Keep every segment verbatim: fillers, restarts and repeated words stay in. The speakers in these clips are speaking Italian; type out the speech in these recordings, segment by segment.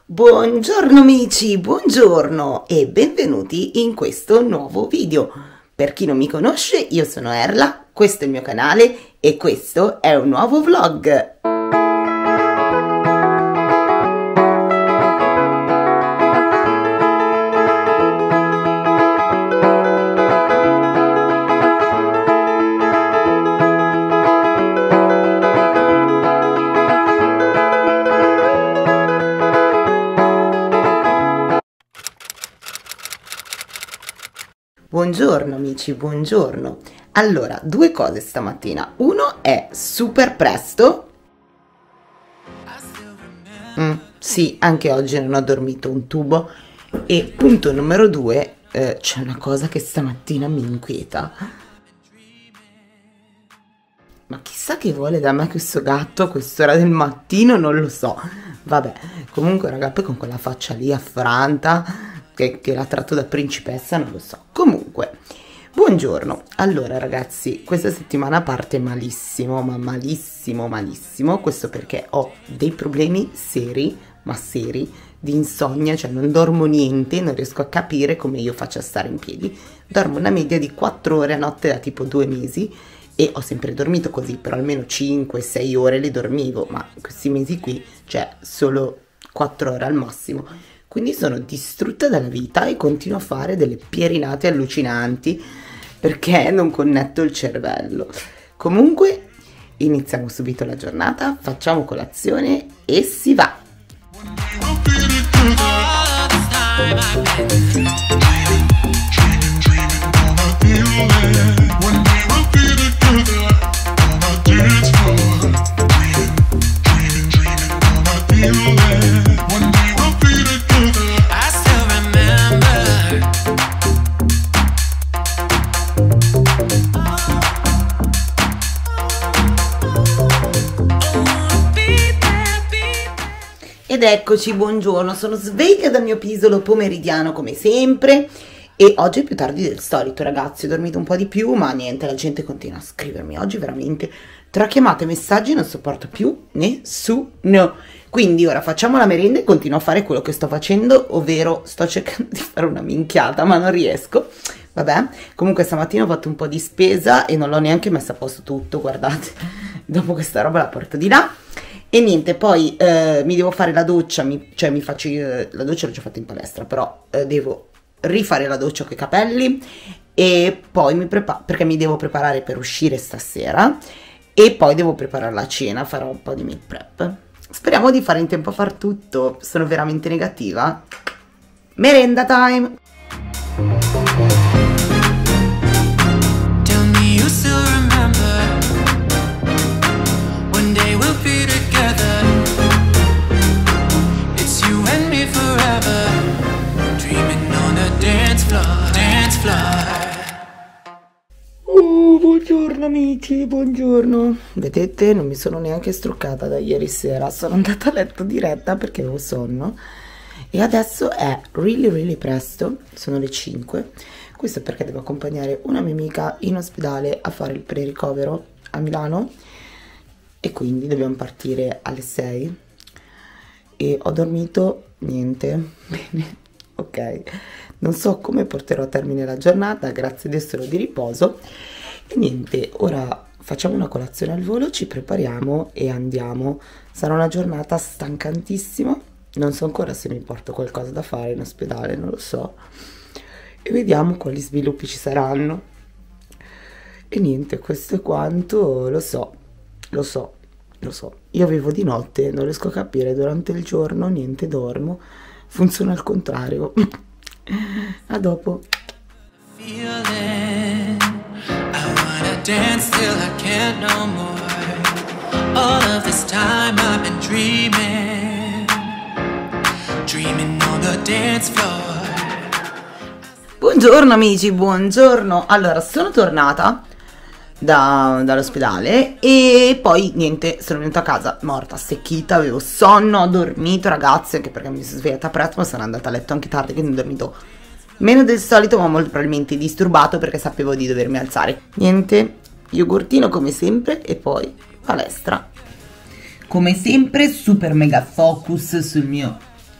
Buongiorno amici, buongiorno e benvenuti in questo nuovo video. Per chi non mi conosce, io sono Erla, questo è il mio canale e questo è un nuovo vlog. Buongiorno amici, buongiorno. Allora, due cose stamattina. Uno è super presto. Mm, sì, anche oggi non ho dormito un tubo. E punto numero due, eh, c'è una cosa che stamattina mi inquieta. Ma chissà che vuole da me questo gatto a quest'ora del mattino, non lo so. Vabbè, comunque raga, poi con quella faccia lì affranta, che, che la tratto da principessa, non lo so. Comunque, buongiorno. Allora ragazzi, questa settimana parte malissimo, ma malissimo, malissimo. Questo perché ho dei problemi seri, ma seri, di insonnia, cioè non dormo niente, non riesco a capire come io faccia a stare in piedi. Dormo una media di quattro ore a notte da tipo due mesi e ho sempre dormito così, però almeno cinque sei ore le dormivo, ma questi mesi qui, cioè solo quattro ore al massimo. Quindi sono distrutta dalla vita e continuo a fare delle pierinate allucinanti perché non connetto il cervello. Comunque iniziamo subito la giornata, facciamo colazione e si va! Ed eccoci, buongiorno, sono sveglia dal mio pisolo pomeridiano come sempre e oggi è più tardi del solito ragazzi, ho dormito un po' di più ma niente, la gente continua a scrivermi oggi veramente tra chiamate e messaggi non sopporto più nessuno. Quindi ora facciamo la merenda e continuo a fare quello che sto facendo, ovvero sto cercando di fare una minchiata ma non riesco. Vabbè, comunque stamattina ho fatto un po' di spesa e non l'ho neanche messa a posto tutto, guardate, dopo questa roba la porto di là. E niente, poi eh, mi devo fare la doccia, mi, cioè mi faccio, eh, la doccia l'ho già fatta in palestra, però eh, devo rifare la doccia con i capelli e poi mi preparo, perché mi devo preparare per uscire stasera e poi devo preparare la cena, farò un po' di meal prep. Speriamo di fare in tempo a far tutto, sono veramente negativa. Merenda time! Oh, buongiorno amici, buongiorno. Vedete, non mi sono neanche struccata da ieri sera, sono andata a letto diretta perché avevo sonno e adesso è really really presto, sono le cinque. Questo è perché devo accompagnare una mia amica in ospedale a fare il pre-ricovero a Milano e quindi dobbiamo partire alle sei e ho dormito niente, bene, ok. Non so come porterò a termine la giornata, grazie a Dio sono di riposo. E niente, ora facciamo una colazione al volo, ci prepariamo e andiamo. Sarà una giornata stancantissima, non so ancora se mi porto qualcosa da fare in ospedale, non lo so. E vediamo quali sviluppi ci saranno. E niente, questo è quanto, lo so, lo so, lo so. Io vivo di notte, non riesco a capire, durante il giorno niente, dormo, funziona al contrario. A dopo. Buongiorno amici, buongiorno. Allora, sono tornata da, dall'ospedale e poi niente, sono venuta a casa morta, secchita, avevo sonno, ho dormito ragazzi, anche perché mi sono svegliata presto ma sono andata a letto anche tardi, quindi ho dormito meno del solito ma molto probabilmente disturbato perché sapevo di dovermi alzare. Niente, yogurtino come sempre e poi palestra. Come sempre super mega focus sul mio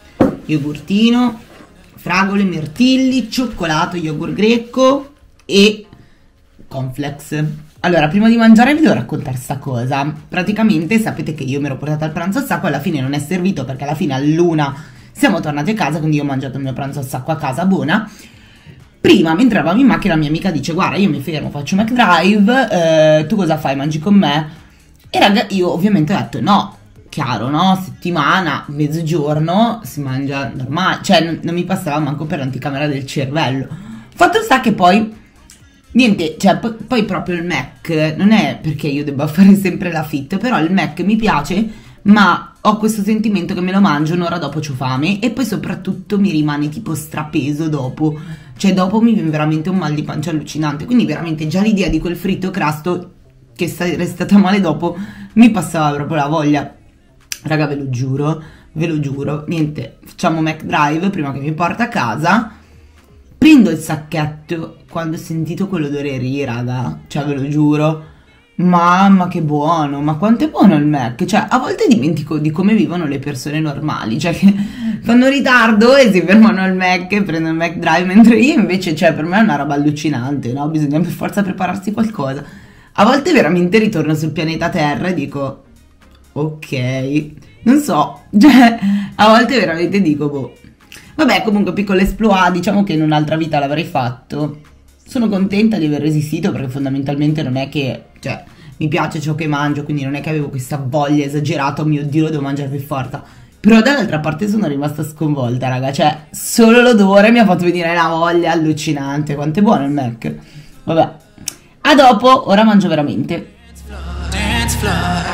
yogurtino, fragole, mirtilli, cioccolato, yogurt greco e cornflakes. Allora, prima di mangiare vi devo raccontare sta cosa. Praticamente sapete che io mi ero portata il pranzo al sacco, alla fine non è servito perché alla fine all'una siamo tornati a casa, quindi io ho mangiato il mio pranzo al sacco a casa, buona. Prima, mentre eravamo in macchina, la mia amica dice: guarda, io mi fermo, faccio McDrive, eh, tu cosa fai, mangi con me? E raga, io ovviamente ho detto no, chiaro, no, settimana, mezzogiorno, si mangia normale, cioè non, non mi passava manco per l'anticamera del cervello. Fatto sta che poi niente, cioè poi, poi proprio il Mac, non è perché io debba fare sempre la fit, però il Mac mi piace, ma ho questo sentimento che me lo mangio un'ora dopo c'ho fame, e poi soprattutto mi rimane tipo strapeso dopo, cioè dopo mi viene veramente un mal di pancia allucinante, quindi veramente già l'idea di quel fritto crasto che è stata male dopo mi passava proprio la voglia. Raga, ve lo giuro, ve lo giuro, niente, facciamo McDrive prima che mi porta a casa. Prendo il sacchetto, quando ho sentito quell'odore lì, raga, cioè ve lo giuro, mamma che buono, ma quanto è buono il Mac, cioè a volte dimentico di come vivono le persone normali, cioè che fanno ritardo e si fermano al Mac e prendono il McDrive, mentre io invece, cioè per me è una roba allucinante, no? Bisogna per forza prepararsi qualcosa. A volte veramente ritorno sul pianeta Terra e dico, ok, non so, cioè a volte veramente dico, boh. Vabbè, comunque piccolo esploit, diciamo che in un'altra vita l'avrei fatto. Sono contenta di aver resistito perché fondamentalmente non è che, cioè, mi piace ciò che mangio, quindi non è che avevo questa voglia esagerata, oh mio Dio, lo devo mangiare per forza. Però dall'altra parte sono rimasta sconvolta, raga, cioè, solo l'odore mi ha fatto venire una voglia allucinante. Quanto è buono il Mac. Vabbè, a dopo, ora mangio veramente. Dance floor.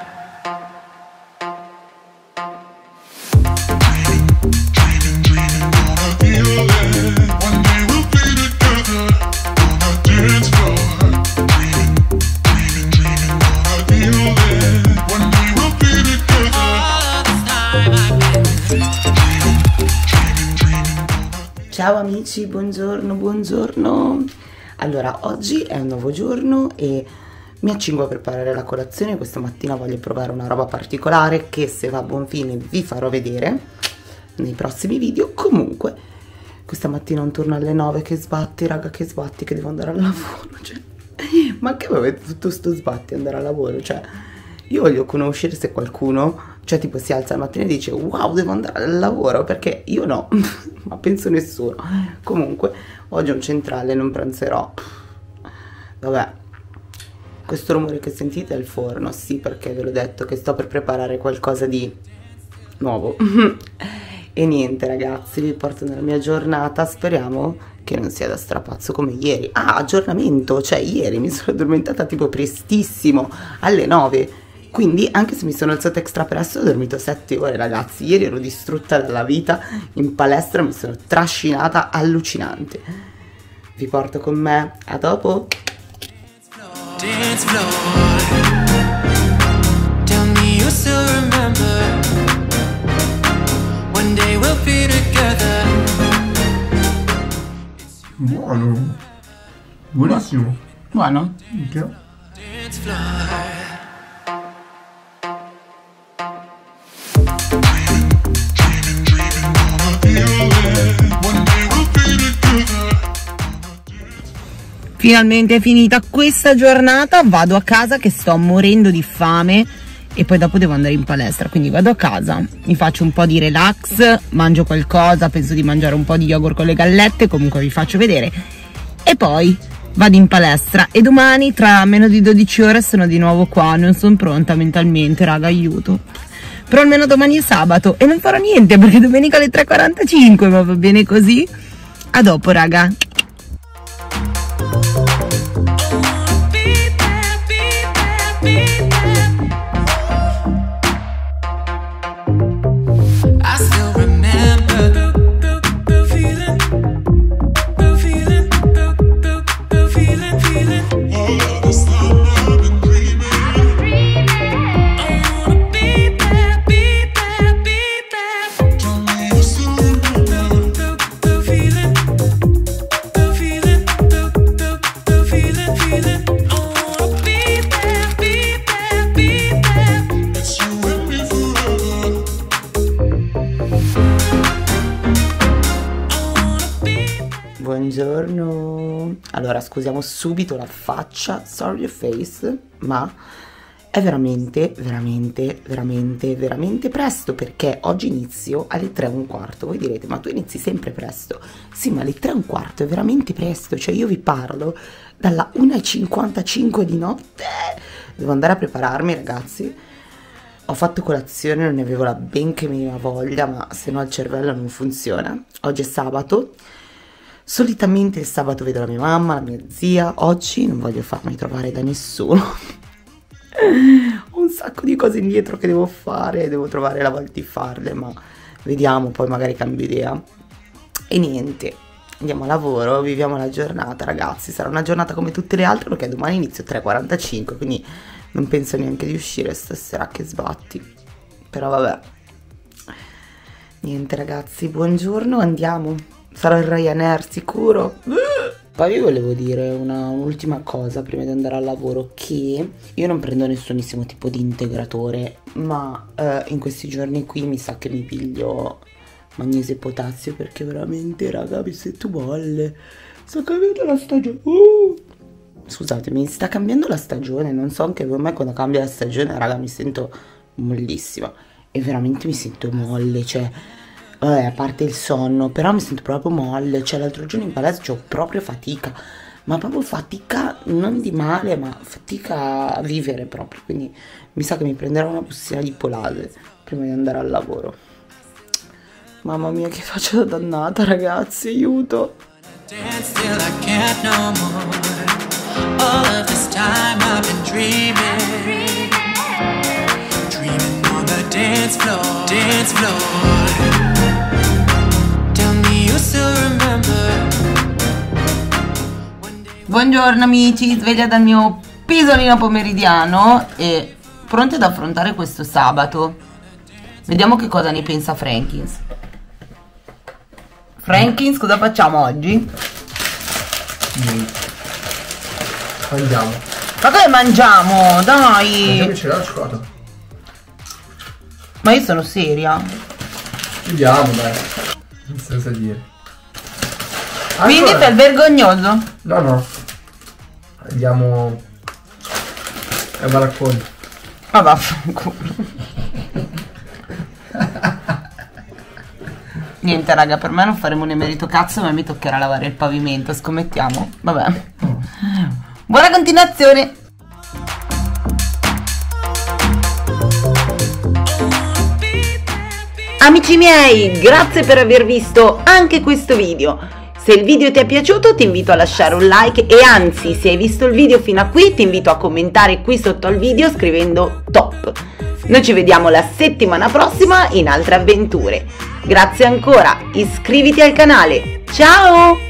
Ciao amici, buongiorno, buongiorno. Allora, oggi è un nuovo giorno e mi accingo a preparare la colazione. Questa mattina voglio provare una roba particolare che, se va a buon fine, vi farò vedere nei prossimi video. Comunque, questa mattina un turno alle nove, che sbatti, raga, che sbatti, che devo andare al lavoro, cioè, ma che avete tutto sto sbatti andare al lavoro, cioè, io voglio conoscere se qualcuno, cioè tipo si alza la mattina e dice wow, devo andare al lavoro, perché io no, ma penso nessuno. Comunque oggi è un centrale, non pranzerò. Vabbè, questo rumore che sentite è il forno, sì, perché ve l'ho detto che sto per preparare qualcosa di nuovo. E niente ragazzi, vi porto nella mia giornata, speriamo che non sia da strapazzo come ieri. Ah, aggiornamento, cioè ieri mi sono addormentata tipo prestissimo, alle nove. Quindi anche se mi sono alzata extra presto ho dormito sette ore ragazzi. Ieri ero distrutta dalla vita, in palestra mi sono trascinata allucinante. Vi porto con me, a dopo. Buono, buonissimo. Buono? Okay. Finalmente è finita questa giornata, vado a casa che sto morendo di fame e poi dopo devo andare in palestra, quindi vado a casa, mi faccio un po' di relax, mangio qualcosa, penso di mangiare un po' di yogurt con le gallette, comunque vi faccio vedere, e poi vado in palestra e domani tra meno di dodici ore sono di nuovo qua. Non sono pronta mentalmente, raga, aiuto, però almeno domani è sabato e non farò niente perché domenica alle tre e quarantacinque, ma va bene così. A dopo raga. buongiorno. Allora, scusiamo subito la faccia, sorry your face, ma è veramente, veramente, veramente, veramente presto, perché oggi inizio alle tre e un quarto. Voi direte, ma tu inizi sempre presto? Sì, ma alle tre e un quarto è veramente presto, cioè io vi parlo dalla una e cinquantacinque di notte. Devo andare a prepararmi, ragazzi. Ho fatto colazione, non ne avevo la benché minima voglia, ma se no il cervello non funziona. Oggi è sabato. Solitamente il sabato vedo la mia mamma, la mia zia. Oggi non voglio farmi trovare da nessuno. Ho un sacco di cose indietro che devo fare, devo trovare la voglia di farle, ma vediamo, poi magari cambio idea. E niente, andiamo a lavoro, viviamo la giornata, ragazzi. Sarà una giornata come tutte le altre, perché domani inizio tre e quarantacinque, quindi non penso neanche di uscire stasera, che sbatti. Però vabbè. Niente, ragazzi, buongiorno, andiamo. Sarò il Ryanair sicuro. Poi vi volevo dire un'ultima cosa prima di andare al lavoro, che io non prendo nessunissimo tipo di integratore, ma eh, in questi giorni qui mi sa che mi piglio magnesio e potassio, perché veramente, raga, mi sento molle. Sta cambiando la stagione. Uh! Scusatemi, sta cambiando la stagione, non so anche per me quando cambia la stagione, raga, mi sento mollissima. E veramente mi sento molle, cioè... Vabbè, a parte il sonno, però mi sento proprio molle. Cioè l'altro giorno in palestra ho proprio fatica, ma proprio fatica non di male, ma fatica a vivere proprio. Quindi mi sa che mi prenderò una bustina di Polase prima di andare al lavoro. Mamma mia, che faccia da dannata, ragazzi, aiuto. Dance floor, dance floor. Tell me you still remember. Buongiorno amici, sveglia dal mio pisolino pomeridiano e pronti ad affrontare questo sabato. Vediamo che cosa ne pensa Frankins. Frankins, cosa facciamo oggi? Andiamo. Ma che mangiamo? Dai! Mangiamoci la cioccolata. Ma io sono seria. Vediamo, dai. Non so cosa dire. Quindi per vergognoso? No, no. Andiamo ai baracconi. Ma vaffanculo. Niente, raga, per me non faremo un emerito cazzo, ma mi toccherà lavare il pavimento. Scommettiamo? Vabbè. Buona continuazione. Amici miei, grazie per aver visto anche questo video. Se il video ti è piaciuto ti invito a lasciare un like e anzi, se hai visto il video fino a qui ti invito a commentare qui sotto al video scrivendo top. Noi ci vediamo la settimana prossima in altre avventure. Grazie ancora, iscriviti al canale. Ciao!